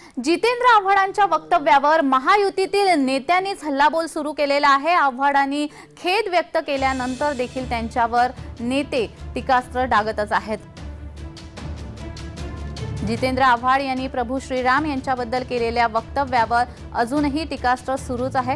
जितेंद्र आव्हाडांच्या वक्तव्यावर महायुतीतील नेत्यांनीच हल्लाबोल सुरू केलेला आहे। आव्हाडांनी खेद व्यक्त केल्यानंतर देखील त्यांच्यावर नेते टीकास्त्र डागतच आहेत। जितेंद्र आव्हाड यांनी प्रभू श्रीराम यांच्याबद्दल केलेल्या वक्तव्यावर अजूनही टीकास्त्र सुरूच आहे।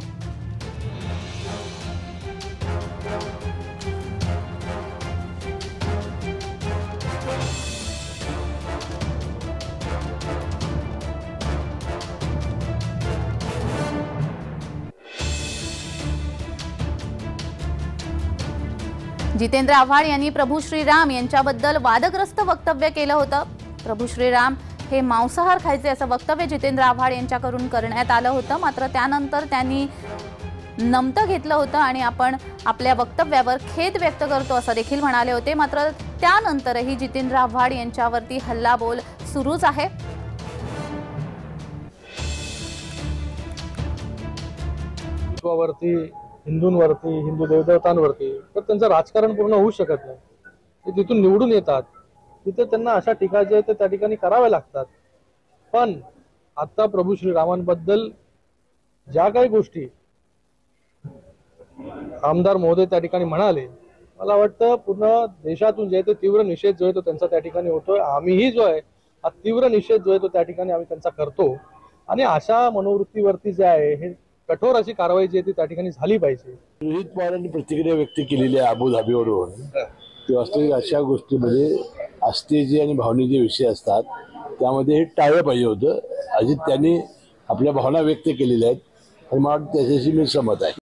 जितेंद्र आव्हाड यांनी प्रभू श्रीराम यांच्याबद्दल वादग्रस्त वक्तव्य केलं होतं। प्रभू श्रीराम हे मांसाहार खायचे असं वक्तव्य जितेंद्र आव्हाड यांच्याकडून करण्यात आलं होतं। मात्र त्यानंतर त्यांनी नमतं घेतलं होतं आणि आपण आपल्या वक्तव्यावर खेद व्यक्त करतो असं देखील म्हणाले होते। मात्र त्यानंतरही जितेंद्र आव्हाड यांच्यावरती हल्लाबोल सुरूच आहे। हिंदूंवरती, हिंदू देवदेवतांवरती तर त्यांचं राजकारण पूर्ण होऊ शकत नाही। ते तिथून निवडून येतात, तिथे त्यांना अशा टीका जे ते त्या ठिकाणी कराव्या लागतात। पण आता प्रभू श्रीरामांबद्दल ज्या काही गोष्टी आमदार महोदय त्या ठिकाणी म्हणाले, मला वाटतं पूर्ण देशातून जे ते तीव्र निषेध जो आहे तो त्यांचा त्या ठिकाणी होतोय। आम्हीही जो आहे हा तीव्र निषेध जो आहे तो त्या ठिकाणी आम्ही त्यांचा करतो आणि अशा मनोवृत्तीवरती जे आहे हे कठोर अशी कारवाई जी आहे ती त्या ठिकाणी झाली पाहिजे। रोहित पवारांनी प्रतिक्रिया व्यक्त केलेली आहे अबुधाबीवरून की वास्तविक अशा गोष्टीमध्ये आस्थेचे आणि भावनेचे विषय असतात, त्यामध्ये हे टाळलं पाहिजे होतं। अजित त्यांनी आपल्या भावना व्यक्त केलेल्या आहेत आणि मला वाटतं त्याच्याशी मी सहमत आहे।